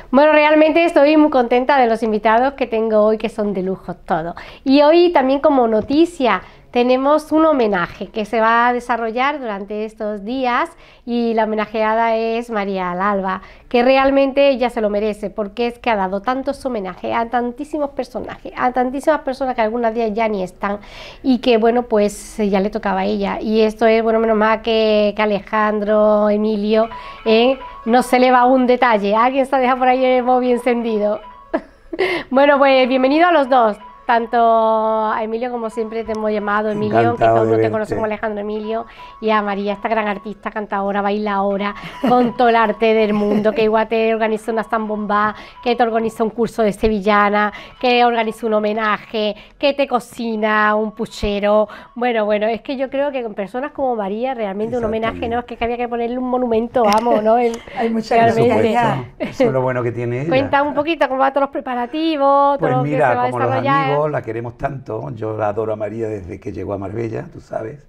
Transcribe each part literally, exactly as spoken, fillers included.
Bueno, realmente estoy muy contenta de los invitados que tengo hoy, que son de lujo todos. Y hoy también como noticia tenemos un homenaje que se va a desarrollar durante estos días y la homenajeada es María Lalba, que realmente ella se lo merece porque es que ha dado tantos homenajes a tantísimos personajes, a tantísimas personas que algunos días ya ni están y que bueno, pues ya le tocaba a ella. Y esto es, bueno, menos mal que, que Alejandro, Emilio, eh, no se le va un detalle. Alguien se ha dejado por ahí el móvil encendido. Bueno, pues bienvenido a los dos. Tanto a Emilio, como siempre te hemos llamado Emilio, aunque todo el mundo te conoce como Alejandro Emilio, y a María, esta gran artista, cantadora, bailadora, con todo el arte del mundo, que igual te organizó una zambomba, que te organizó un curso de sevillana, que organizó un homenaje, que te cocina un puchero. Bueno, bueno, es que yo creo que con personas como María, realmente un homenaje, no, es que había que ponerle un monumento, vamos, ¿no? En, Hay muchas gracias. Eso es lo bueno que tiene ella. Cuenta un poquito cómo van todos los preparativos, pues todo mira, lo que se va a como desarrollar. Los amigos, la queremos tanto, yo la adoro a María desde que llegó a Marbella, tú sabes,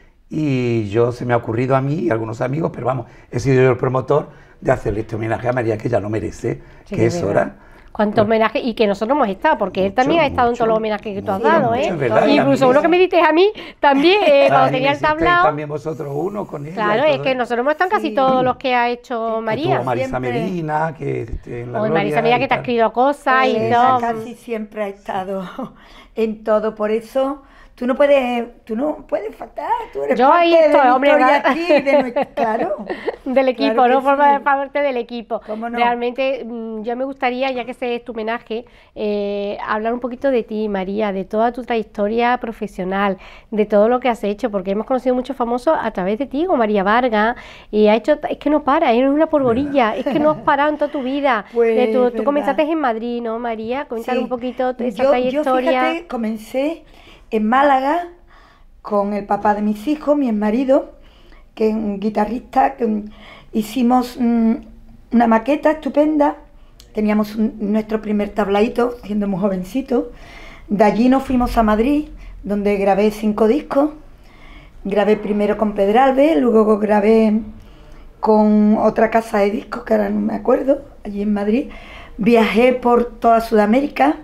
y yo se me ha ocurrido a mí y a algunos amigos, pero vamos, he sido yo el promotor de hacerle este homenaje a María, que ella lo merece, sí, que es hora. Cuántos pues, homenajes, y que nosotros hemos estado, porque mucho, él también ha estado mucho, en todos los homenajes que tú has sí, dado, mucho, ¿eh? Verdad, incluso uno que me dices a mí, también, eh, cuando tenía el tablao. También vosotros uno con ella. Claro, es que nosotros hemos estado en casi sí. todos los que ha hecho María. Estuvo Marisa Medina, que este, en la o Marisa Medina, que te ha escrito cosas pues y todo. Casi siempre ha estado en todo, por eso... Tú no puedes, tú no puedes faltar, tú eres yo parte ahí estoy, de hombre, aquí, de nuestro, claro. Del equipo, claro no sí. forma parte del equipo. ¿Cómo no? Realmente yo me gustaría, ya que ese es tu homenaje, eh, hablar un poquito de ti, María, de toda tu trayectoria profesional, de todo lo que has hecho, porque hemos conocido muchos famosos a través de ti, como María Vargas, y ha hecho, es que no para, es una polvorilla, es que no has parado en toda tu vida. Pues, de tu, tú comenzaste en Madrid, ¿no, María? Comentar sí. un poquito esa yo, trayectoria. Yo, fíjate, comencé en Málaga con el papá de mis hijos, mi marido, que es un guitarrista, que hicimos um, una maqueta estupenda, teníamos un, nuestro primer tablaíto, siendo muy jovencito. De allí nos fuimos a Madrid, donde grabé cinco discos. Grabé primero con Pedralbes, luego grabé con otra casa de discos, que ahora no me acuerdo, allí en Madrid. Viajé por toda Sudamérica,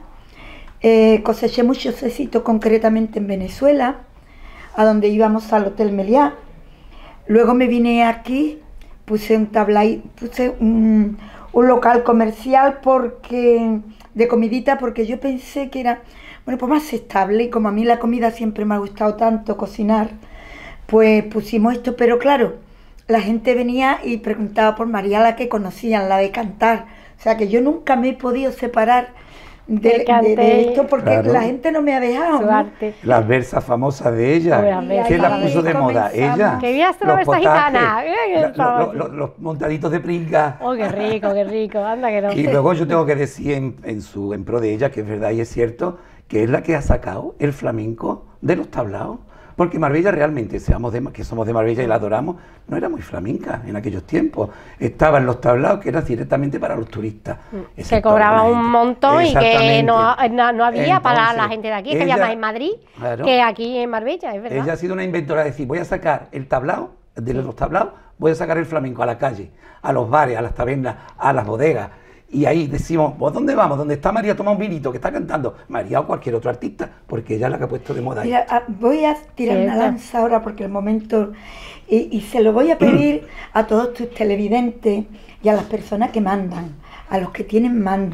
eh, coseché muchos éxitos, concretamente en Venezuela, a donde íbamos al Hotel Meliá. Luego me vine aquí, puse un tablay, puse un, un local comercial porque de comidita, porque yo pensé que era, bueno, pues más estable, y como a mí la comida siempre me ha gustado tanto cocinar, pues pusimos esto, pero claro, la gente venía y preguntaba por María, la que conocían, la de cantar, o sea que yo nunca me he podido separar De, de, de esto porque claro. La gente no me ha dejado, ¿no? Las versas famosas de ella, que la puso de moda, ella. Que veas la versa gitana. Los, los, los montaditos de pringa. Oh, qué rico, qué rico, anda que no. Y luego yo tengo que decir en, en, su, en pro de ella, que es verdad y es cierto, que es la que ha sacado el flamenco de los tablaos. Porque Marbella realmente, seamos de, que somos de Marbella y la adoramos, no era muy flamenca en aquellos tiempos. Estaban los tablaos que eran directamente para los turistas. Que cobraban un montón y que no, no, no había entonces, para la gente de aquí, que había más en Madrid claro, que aquí en Marbella, es verdad. Ella ha sido una inventora de decir, voy a sacar el tablao, de los tablaos, voy a sacar el flamenco a la calle, a los bares, a las tabernas, a las bodegas. Y ahí decimos, ¿pues dónde vamos? ¿Dónde está María? Toma un vinito, que está cantando. María o cualquier otro artista, porque ella es la que ha puesto de moda ahí. Mira, voy a tirar sí, una lanza ahora porque el momento... Y, y se lo voy a pedir a todos tus televidentes y a las personas que mandan, a los que tienen mando,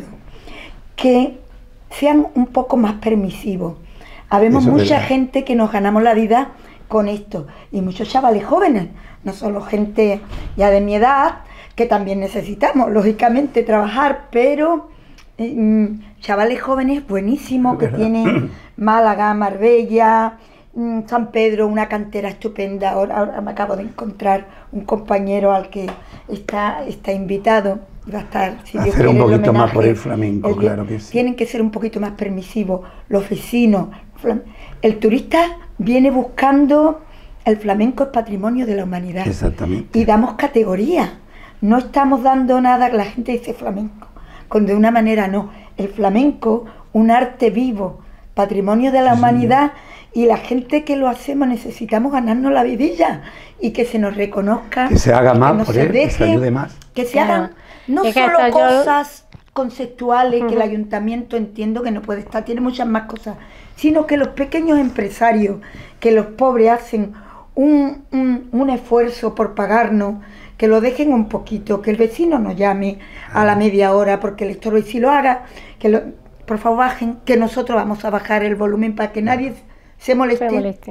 que sean un poco más permisivos. Habemos Eso mucha gente que nos ganamos la vida con esto, y muchos chavales jóvenes, no solo gente ya de mi edad, que también necesitamos, lógicamente, trabajar, pero eh, chavales jóvenes buenísimos que tienen Málaga, Marbella, mm, San Pedro, una cantera estupenda. Ahora, ahora me acabo de encontrar un compañero al que está, está invitado, va a estar, si Dios Hacer quiere, un poquito el homenaje, más por el flamenco, el, claro que sí. Tienen que ser un poquito más permisivos, los vecinos. El turista viene buscando, el flamenco es patrimonio de la humanidad. Exactamente. Y damos categoría. No estamos dando nada, la gente dice flamenco, con de una manera no. El flamenco, un arte vivo, patrimonio de la sí, humanidad, sí. Y la gente que lo hacemos necesitamos ganarnos la vidilla y que se nos reconozca. Que se haga más que por él, deje, que se ayude más. Que se hagan no es solo cosas conceptuales Ujú. que el ayuntamiento entiendo que no puede estar, tiene muchas más cosas, sino que los pequeños empresarios, que los pobres hacen un, un, un esfuerzo por pagarnos, que lo dejen un poquito, que el vecino nos llame a la media hora porque el estorbo, y si lo haga, que lo, por favor bajen, que nosotros vamos a bajar el volumen para que nadie se moleste. Se moleste.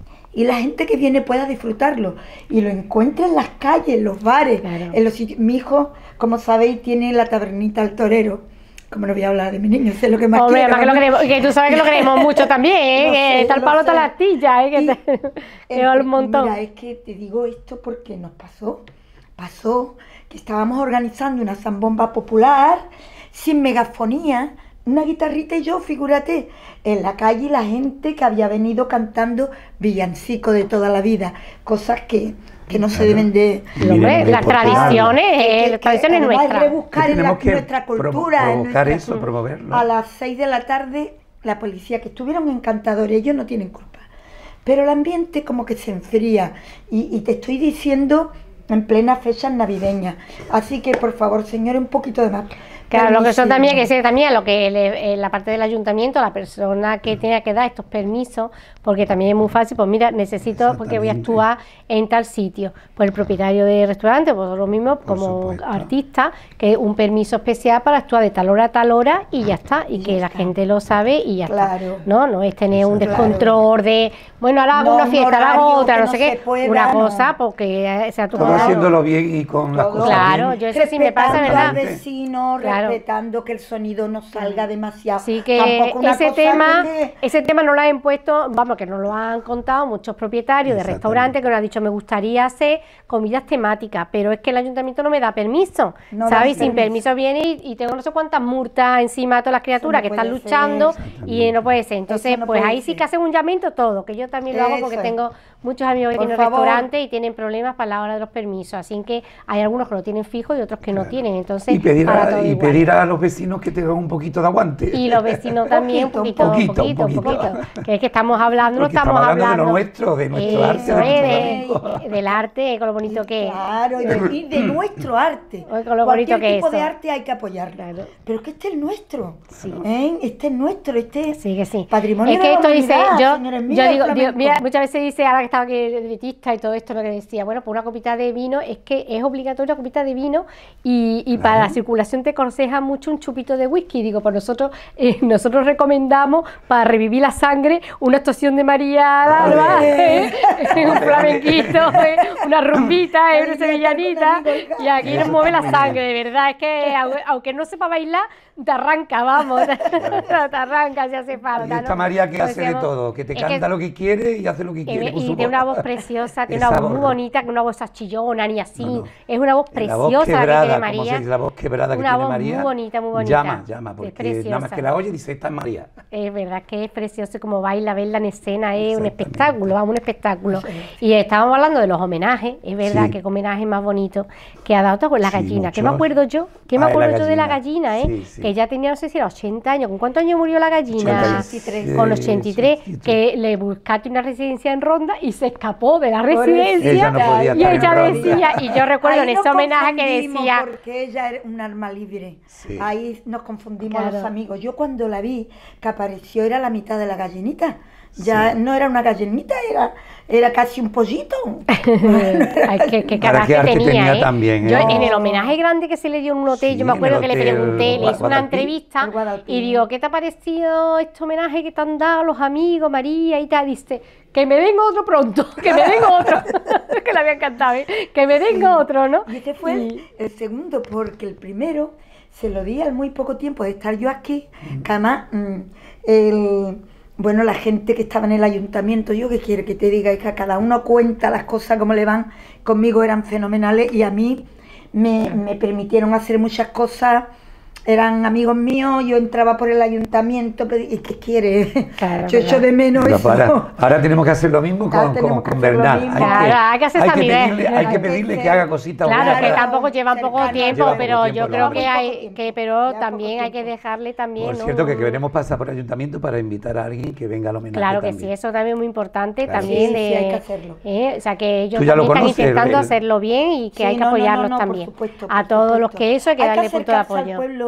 Y la gente que viene pueda disfrutarlo y lo encuentre en las calles, en los bares, Claro. en los sitios. Mi hijo, como sabéis, tiene la tabernita El Torero. Como no voy a hablar de mi niño, sé lo que más Hombre, quiero. además que, lo queremos, que tú sabes que lo queremos mucho también, ¿eh? Lo que sé, está el lo palo sé. toda la astilla, ¿eh? Que, Y te, que el- va un montón. Mira, es que te digo esto porque nos pasó. Pasó que estábamos organizando una zambomba popular, sin megafonía, una guitarrita y yo, figúrate, en la calle, la gente que había venido cantando villancico de toda la vida, cosas que, que no se Claro. deben de... Y Hombre, miren, las de promocionarlo. tradiciones, eh, que- las que tradiciones además es nuestras. rebuscar Que en la- tenemos que nuestra provo- cultura, en provocar nuestra- eso, promoverlo. A las seis de la tarde, la policía, que estuvieron encantadores, ellos no tienen culpa. Pero el ambiente como que se enfría. Y, y te estoy diciendo en plenas fechas navideñas. Así que, por favor, señores, un poquito de más. Claro, lo que son permisivo. también, que ser también lo que le- en la parte del ayuntamiento, la persona que tenga que dar estos permisos, porque también es muy fácil, pues mira, necesito, porque voy a Exactamente. actuar en tal sitio. Pues el propietario del restaurante, pues lo mismo Por como supuesto. artista, que un permiso especial para actuar de tal hora a tal hora y ya está, y, Y que ya la está. gente lo sabe y ya Claro. está. No, no es tener un Claro. descontrol de, bueno, ahora hago No, una un fiesta, ahora hago horario otra, que no no sé se qué, pueda, una no. cosa, porque sea tu Todo Claro. haciéndolo bien y con las Todo. cosas Claro, bien. yo eso sí me pasa, Respetando ¿verdad? al vecino, Claro. respetando que el sonido no salga demasiado. Así que Tampoco una ese cosa tema, que- ese tema no lo han impuesto, vamos, que nos lo han contado muchos propietarios de Exactamente. restaurantes que nos han dicho, me gustaría hacer comidas temáticas, pero es que el ayuntamiento no me da permiso, No ¿sabes? dan Sin permiso. permiso viene y, y tengo no sé cuántas multas encima de todas las criaturas no que están puede ser. luchando y Exactamente. no puede ser. Entonces, Eso no pues puede ahí sí ser. que hacen un llamamiento todo, que yo también lo hago porque Eso es. tengo muchos amigos que Por tienen favor. restaurantes y tienen problemas para la hora de los permisos, así que hay algunos que lo tienen fijo y otros que no tienen, entonces Y pedir, para a, todo y igual. pedir a los vecinos que tengan un poquito de aguante. Y los vecinos también, un Poquito, poquito, un un poquito, poquito, un un poquito. poquito. Que es que estamos hablando, no Porque estamos, estamos hablando de hablando lo nuestro, de nuestro arte, Eso de es, nuestro de- flamenco. del arte, con lo bonito que es. Claro, y de, y de nuestro arte. Oye, con lo Cualquier bonito que tipo es de eso. arte hay que apoyarlo. Claro. Pero es que este es nuestro. Sí. ¿eh? Este es nuestro, este Sí, que sí. patrimonio Es de que la esto dice, humanidad, yo, señores yo míos, el digo, digo, flamenco. mira, muchas veces dice, ahora que estaba aquí de dietista y todo esto, lo que decía, bueno, pues una copita de vino, es que es obligatoria una copita de vino y, y para la circulación te aconseja mucho un chupito de whisky. Digo, pues nosotros, eh, nosotros recomendamos para revivir la sangre una actuación de María Alba, Ole. ¿eh? un flamenquito, ¿eh? una rumbita, ¿eh? una Ay, sevillanita, ya está con y aquí Eso nos mueve está la muy sangre, de verdad, es que au- aunque no sepa bailar, te arranca, vamos, te arranca si hace falta. Y esta ¿no? María que Como hace de decíamos, todo, que te es canta lo que quiere y hace lo que y quiere. ve- con y su tiene una voz. voz preciosa, tiene Esa una voz muy voz. bonita, una voz chillona ni así. No, no. Es una voz La preciosa voz la que quebrada, tiene como se María. dice, la voz quebrada que Una tiene voz María. muy bonita, muy bonita. Llama, llama, Es porque preciosa. nada más que la oye dice, esta es María. Es verdad que es precioso como baila, verla en escena, es un Exactamente. espectáculo, vamos, un espectáculo. Y estábamos hablando de los homenajes, es verdad Sí. que homenaje más bonito que ha dado con la Sí, gallina. ¿Qué me muchos. acuerdo yo? ¿Qué me Ah, de la acuerdo yo de la gallina. gallina, eh? Sí, sí. Que ya tenía, no sé si era ochenta años. ¿Con cuántos años murió la gallina? ochenta y tres. Con ochenta y tres, ochenta y tres. que le buscaste una residencia en Ronda y se escapó de la residencia. Ella no podía y estar en ella Ronda. decía, y yo recuerdo Ahí en nos ese homenaje que confundimos decía, porque ella era un arma libre. Sí. Ahí nos confundimos Claro. los amigos. Yo cuando la vi que apareció era la mitad de la gallinita. Ya no era una gallinita, era, era casi un pollito. Ay, qué, qué Para qué carácter arte tenía, tenía ¿eh? también, Yo ¿eh? en el homenaje grande que se le dio en un hotel, Sí, yo me acuerdo en que el le hotel pregunté, le hice una Guadalpín. entrevista El Guadalpín. y digo, ¿qué te ha parecido este homenaje que te han dado los amigos, María y tal? Dice, que me den otro pronto, que me den otro. Que le había encantado, ¿eh? Que me den otro, ¿no? Y este fue el, el segundo, porque el primero se lo di al muy poco tiempo de estar yo aquí, que además, mm, el, bueno, la gente que estaba en el ayuntamiento, yo que quiere que te diga, es que a cada uno cuenta las cosas como le van, conmigo eran fenomenales y a mí me, me permitieron hacer muchas cosas. Eran amigos míos, yo entraba por el ayuntamiento, pero ¿y qué quiere? Claro, yo echo claro. de menos Pero eso. para- ahora tenemos que hacer lo mismo Ahora con, tenemos con, que con hacer lo Bernal. mismo. Claro, hay que hacer hay esa que nivel. pedirle, hay que Hay que pedirle que ser- haga cositas Claro, buenas. que Claro. tampoco llevan poco Cercano, tiempo, lleva pero poco yo tiempo, creo ¿no? que Poco hay, tiempo. que pero Lleva también poco hay que tiempo. dejarle también, Por ¿no? cierto, que queremos pasar por el ayuntamiento para invitar a alguien que venga al homenaje. Claro que también. sí, eso también es muy importante Claro. también Sí, de, sí, hay que hacerlo. ¿eh? O sea que ellos Tú ya lo también están conoces, intentando el- hacerlo bien y que Sí, hay que no, no, no, apoyarlos no, por también. supuesto, a por todos los supuesto. que eso hay que darle punto de acercarse al apoyo. pueblo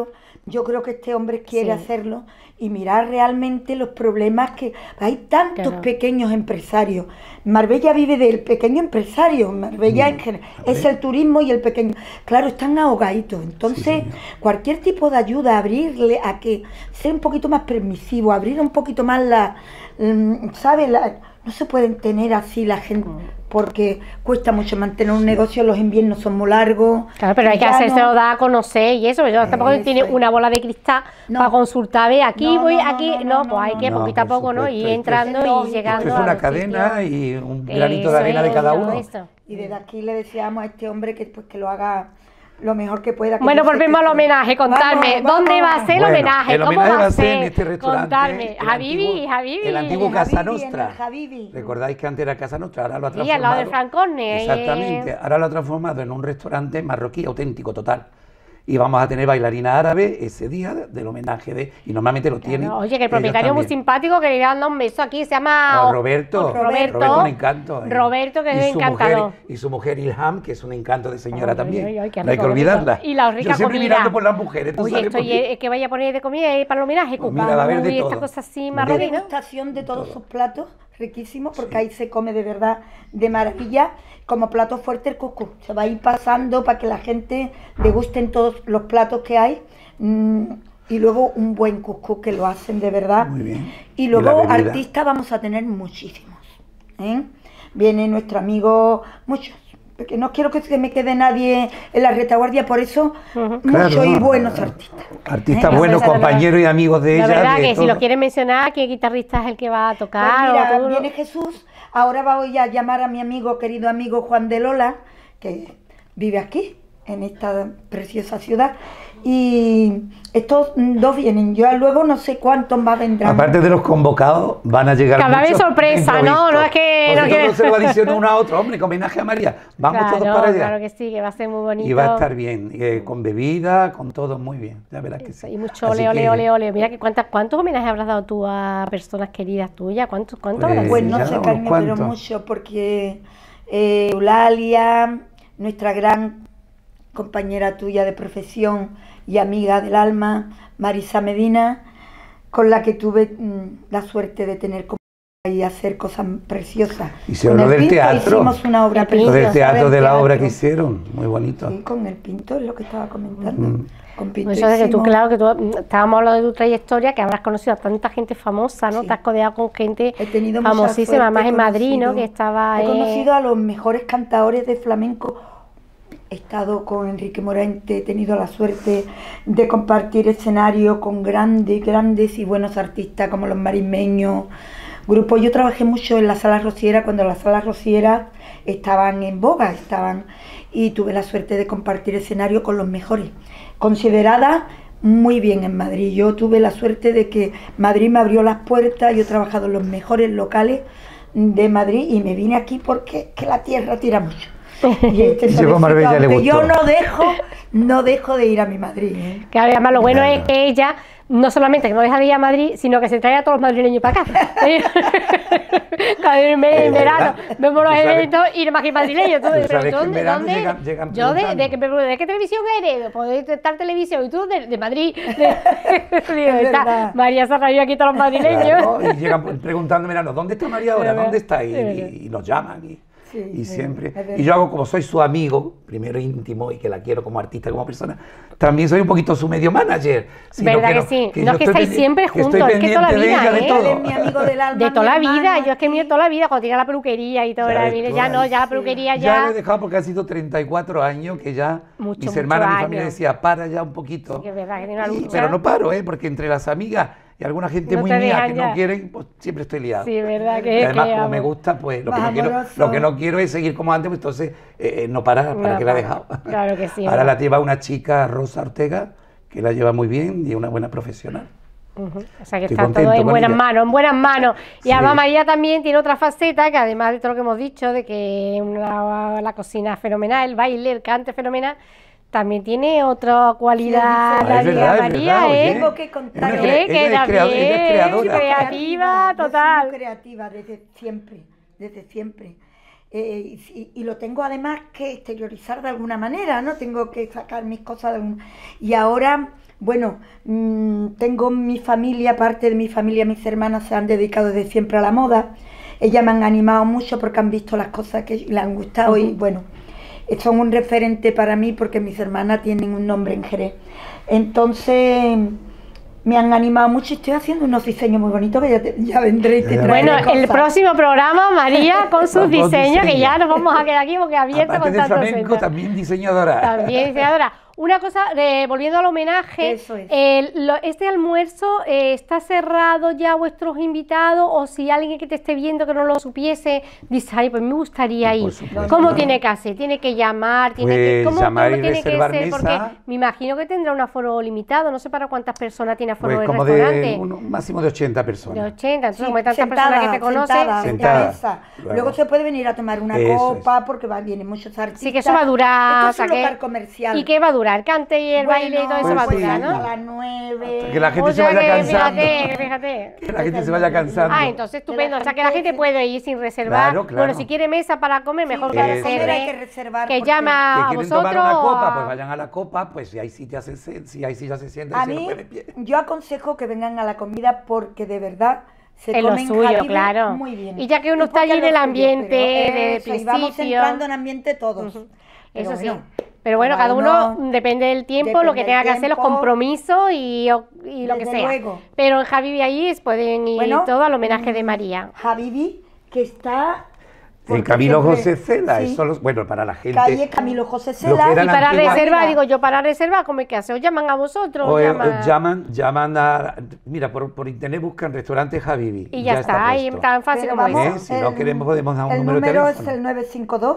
claro, yo creo que este hombre quiere Sí. hacerlo y mirar realmente los problemas que... Hay tantos Claro. pequeños empresarios. Marbella vive del pequeño empresario, Marbella en general, es el turismo y el pequeño... Claro, están ahogaditos, entonces Sí, señor. cualquier tipo de ayuda, abrirle a que sea un poquito más permisivo, abrir un poquito más la... mm, ¿Sabes? La- no se pueden tener así la gente, porque cuesta mucho mantener un negocio, los inviernos son muy largos. Claro, pero hay que ya hacérselo no- dar a conocer y eso, pero yo tampoco Eso tiene es. una bola de cristal No. para consultar, ve, aquí No, voy, no, no, aquí, no, no, no, pues hay no, que no. poquito a No, por poco, ¿no? supuesto, Ir es que entrando es y lógico. llegando Esto es a una los cadena sitios. y un granito Eso de arena de es, cada todo uno. eso. Y desde aquí le deseamos a este hombre que pues que lo haga lo mejor que pueda. que Bueno, yo sé volvemos que al sí. homenaje, contarme, Vamos, ¿dónde vamos. va a ser el Bueno, homenaje? el ¿Cómo homenaje va a ser? en este restaurante. Contarme, el Habibi, antiguo- Habibi. El antiguo En Casa Habibi, en el Nostra. Habibi. Recordáis que antes era Casa Nostra, ahora lo ha Sí, transformado. al lado del Francorne, ahí Exactamente, en- ahora lo ha transformado en un restaurante marroquí auténtico, total. Y vamos a tener bailarina árabe ese día de- del homenaje de... Y normalmente lo tienen. Claro, oye, que el ellos propietario es muy también. simpático, que le irán a un beso aquí, se llama... Ah, Roberto, Roberto. Roberto, un encanto. ¿eh? Roberto, que Y es su encantador. mujer- y su mujer Ilham, que es un encanto de señora Ay, también. ay, ay, qué no hay que rico, olvidarla. rico. Y la rica Yo siempre comida. mirando por las mujeres, ¿tú Oye, sabes esto por qué? es que vaya a poner de comida y para el homenaje, Pues cucú, mira, va a haber de y estas todo. cosas así De Una marroquíes, ¿no? degustación de todos Todo. sus platos, riquísimos, porque ahí se come de verdad de maravilla. Como plato fuerte el cuscús. Se va a ir pasando para que la gente degusten todos los platos que hay. Mm, y luego un buen cuscús que lo hacen de verdad. Muy bien. Y Y la luego bebida. artistas vamos a tener muchísimos. ¿eh? Viene nuestro amigo, muchos. Porque no quiero que se me quede nadie en la retaguardia, por eso Ujú. muchos Claro, y no, buenos no, artistas. Artistas ¿eh? buenos, Esa es la compañeros y amigos de La ella. verdad de que si todo. lo quieren mencionar, ¿qué guitarrista es el que va a Pues tocar? mira, o tú lo- viene Jesús, ahora voy a llamar a mi amigo, querido amigo Juan de Lola, que vive aquí, en esta preciosa ciudad, y estos dos vienen, yo luego no sé cuántos más vendrán. Aparte de los convocados, van a llegar Cada vez muchos sorpresa, ¿no? improvistos. No es que- Porque no todo quiere- se lo adicionó uno a otro. Hombre, que homenaje a María. Vamos Claro, todos para allá. claro que sí, que va a ser muy bonito. Y va a estar bien, eh, con bebida, con todo muy bien. Ya verás que sí. Y mucho Así ole, ole, que, ole, ole. Mira, que cuántas, ¿cuántos homenajes habrás dado tú a personas queridas tuyas? ¿Cuántos, cuántos Pues, habrás Pues sido? no ya, sé, unos Carmen, pero cuantos. mucho, porque eh, Eulalia, nuestra gran compañera tuya de profesión y amiga del alma, Marisa Medina, con la que tuve mm, la suerte de tener como y hacer cosas preciosas. Hicieron Con lo el del Pinto teatro. hicimos una obra El Pinto. Lo del preciosa teatro, de la obra que teatro. hicieron, muy bonito. Sí, con el Pinto, es lo que estaba comentando. Mm. Con Pinto Eso de que tú, hicimos- claro, que tú mm, estábamos hablando de tu trayectoria, que habrás conocido a tanta gente famosa, ¿no? Sí. Te has codeado con gente He tenido mucha famosísima, suerte, además he en Madrid, ¿no? conocido- Que estaba... He eh, conocido a los mejores cantadores de flamenco. He estado con Enrique Morente, he tenido la suerte de compartir escenario con grandes, grandes y buenos artistas como los Marismeños. Grupos. Yo trabajé mucho en la Sala Rociera cuando las salas rocieras estaban en boga, estaban y tuve la suerte de compartir escenario con los mejores. Considerada muy bien en Madrid. Yo tuve la suerte de que Madrid me abrió las puertas. Yo he trabajado en los mejores locales de Madrid y me vine aquí porque es que la tierra tira mucho. Y este Y llegó a Marbella, le aunque yo gustó. no dejo, no dejo de ir a mi Madrid. ¿eh? Que además lo bueno Claro. es que ella no solamente que no deja de ir a Madrid, sino que se trae a todos los madrileños para acá. Cada vez en Es verano verdad. vemos los Tú sabes- eventos y más que madrileños. Tú, tú pero sabes que en ¿dónde- verano dónde? llegan- llegan Yo de, de, preguntando. qué, pero ¿de qué televisión eres? Podéis estar televisión y tú de, de Madrid. De, digo, está verdad. María se ha traído aquí a todos los madrileños. Claro, y llegan preguntando, mira, ¿dónde está María ahora? Es verdad, ¿Dónde está? Y, es verdad. y- y nos llaman. Y, Sí, y es siempre. verdad, es verdad. Y yo hago como soy su amigo, primero íntimo y que la quiero como artista, como persona, también soy un poquito su medio manager. sino ¿Verdad que no- sí? que No, yo es que estoy estáis pendi- siempre que estoy juntos, es que toda la pendiente de vida, ella, de ¿eh? todo. Él es mi amigo del alma. De toda la mi vida, hermano yo es que aquí. mío toda la vida, cuando tiene la peluquería y todo, Ya la ves vida, tú, ya no, ay, ya la sí. peluquería Ya lo ya. he dejado porque han sido treinta y cuatro años que ya Mucho, mis mucho hermanas, mi años. familia decía, para ya un poquito. Sí, que es verdad que tiene una Y- lucha. pero no paro, ¿eh? Porque entre las amigas y alguna gente No muy te mía dejan que ya. no quieren, pues siempre estoy liado. Sí, es verdad Y que además, que, como me vamos. gusta, pues lo que, Más no quiero, amoroso. lo que no quiero es seguir como antes, pues entonces eh, eh, no parar, ¿para No qué la he para. dejado? Claro que sí, Ahora ¿no? la lleva una chica, Rosa Ortega, que la lleva muy bien y es una buena profesional. Ujú. O sea que Estoy está contento todo en con buenas ella. manos, en buenas manos. Y Sí. además María también tiene otra faceta que además de todo lo que hemos dicho, de que una- la cocina es fenomenal, el baile, el cante es fenomenal, también tiene otra cualidad Sí, la Ah, es amiga verdad, es María, verdad, ¿eh? oye. Tengo que contar. Es una Eh, cre- que ella es creado- ella es también, creadora. creativa, Yo soy total. muy creativa desde siempre, desde siempre. Eh, y, y lo tengo además que exteriorizar de alguna manera, ¿no? Tengo que sacar mis cosas de algún... Y ahora Bueno, mmm, tengo mi familia, parte de mi familia, mis hermanas se han dedicado desde siempre a la moda. Ellas me han animado mucho porque han visto las cosas que les han gustado uh-huh. y bueno, son un referente para mí porque mis hermanas tienen un nombre en Jerez. Entonces me han animado mucho y estoy haciendo unos diseños muy bonitos que ya, te, ya vendré y te traeré Bueno, cosas. El próximo programa, María, con sus diseños, que ya nos vamos a quedar aquí porque abierto con tantos flamenco, también diseñadora. También diseñadora. Una cosa, eh, volviendo al homenaje, Eso es. eh, lo, este almuerzo eh, ¿está cerrado ya a vuestros invitados? O si alguien que te esté viendo que no lo supiese, dice, ay, pues me gustaría ir. ¿Cómo no. tiene que hacer? ¿Tiene que llamar? ¿Tiene pues que, ¿Cómo, llamar cómo y tiene que reservar ser? mesa. Porque me imagino que tendrá un aforo limitado, no sé para cuántas personas tiene aforo pues el como restaurante. De un máximo de ochenta personas. De ochenta, entonces Sí, como hay tantas sentada, personas que te conocen. sentada, sentada. sentada. Luego. Luego se puede venir a tomar una Eso copa es. porque va, vienen muchos artistas. Sí, que eso va a durar. Esto es un local comercial. ¿Y qué va a durar? ¿El cante y el bueno, baile y todo eso pues va a sí. durar, A no? las nueve. Que la gente O se sea vaya que, cansando. fíjate, fíjate. Que la gente se vaya cansando. Ah, entonces estupendo. O sea que la gente puede ir sin reservar. Claro, claro. Bueno, si quiere mesa para comer, mejor Sí, que para reserve. comer hay que reservar Que porque- llame Que a quieren vosotros. tomar una o copa, a- pues vayan a la copa, pues si hay sillas se, si hay sillas se sientan A y se mí, no puede pie. yo aconsejo que vengan a la comida porque de verdad se Es lo comen suyo, jaribe claro. muy bien. Y ya que uno Y está porque allí en es el lo suyo, ambiente pero de eso, y vamos principio. entrando en ambiente todos. Ujú. Pero Eso sí. bueno, Pero bueno, cada uno, uno- depende del tiempo, lo que depende tenga del que hacer, los tiempo. compromisos y, o- y lo que Desde sea. luego. Pero en Javi Ahí pueden ir Bueno, todo al homenaje de María. Javivi, que está... En porque Camilo siempre- José Cela, sí, eso los, bueno, para la gente. calle Camilo José Lo Cela. que Y eran para antiguas- reserva, digo yo, para reserva, ¿cómo hay que hacer? ¿Os llaman a vosotros? O, eh, llaman? llaman, llaman a, mira, por, por internet buscan restaurante Javivi. Y ya, está, ahí puesto. tan fácil Pero como vamos, eso. ¿Eh? Si no queremos, podemos dar un el número de número teléfono. es el nueve cinco dos,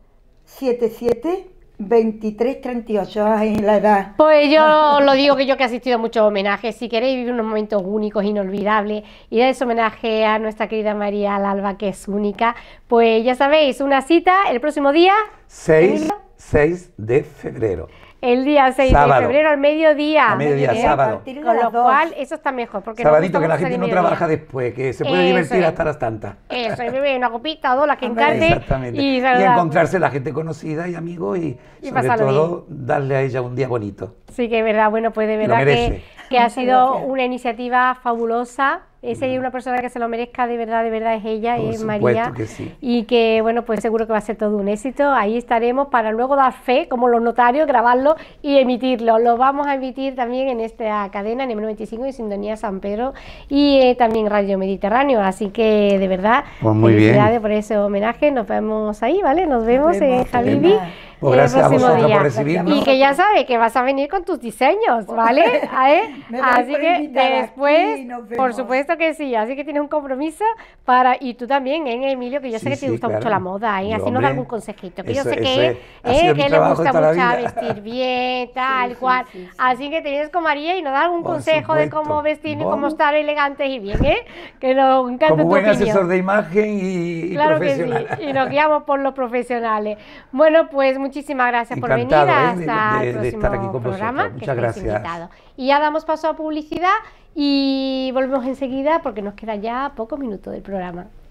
siete siete, veintitrés treinta y ocho. Ay, la edad. Pues yo lo digo que yo que he asistido a muchos homenajes, si queréis vivir unos momentos únicos, inolvidables, y dar ese homenaje a nuestra querida María Alba, que es única, pues ya sabéis, una cita el próximo día, seis, seis de febrero. el día seis Sábado. de febrero, al mediodía. A mediodía, ¿eh? sábado. A partir de Con las lo dos. cual, eso está mejor, porque nos Sabadito, gusta que la mucho gente salir no mediodía. trabaja después, que se puede Eso divertir es. hasta las tantas. Eso, y beber una copita o dos, las que Hombre, encante, Exactamente. y, Y, saludar. encontrarse la gente conocida y amigos y, Y sobre pasarlo todo darle a ella un día bonito. Sí, que es verdad, bueno, pues de Lo verdad que, merece. que ha Muchas sido gracias. una iniciativa fabulosa. Esa es una persona que se lo merezca, de verdad, de verdad es ella, Por es supuesto María. que sí. Y que, bueno, pues seguro que va a ser todo un éxito. Ahí estaremos para luego dar fe, como los notarios, grabarlo y emitirlo. Lo vamos a emitir también en esta cadena, en M noventa y cinco y Sintonía San Pedro, y eh, también Radio Mediterráneo. Así que, de verdad, Pues muy felicidades bien. por ese homenaje. Nos vemos ahí, ¿vale? Nos vemos en vemos, Javivi. Elena. Pues el gracias a próximo vosotros día. por recibirnos. Y que ya sabes que vas a venir con tus diseños, ¿vale? ¿Eh? Me doy Así por que invitada después, aquí y nos por vemos. supuesto que sí, así que tienes un compromiso para, y tú también, ¿eh, Emilio? Que yo sé Sí, que te sí, gusta mucho claro. la moda, ¿eh? Yo, Así nos da hombre, algún consejito, que eso- yo sé eso que, es- ha ¿eh? sido mi que le trabajo gusta toda la mucho vida. vestir bien, tal Sí, cual. sí, sí, sí. Así que te vienes con María y nos da algún Por consejo de supuesto. cómo vestir y cómo Vamos. estar elegantes y bien, ¿eh? Que nos encanta Como tu buen opinión. asesor de imagen y, y Claro que profesional. sí, y nos guiamos por los profesionales. Bueno, pues muchísimas gracias por venir Encantado, ¿eh? hasta de- el de próximo estar aquí con programa. vosotros. Que Muchas estéis gracias. invitados. Y ya damos paso a publicidad y volvemos enseguida porque nos quedan ya pocos minutos del programa.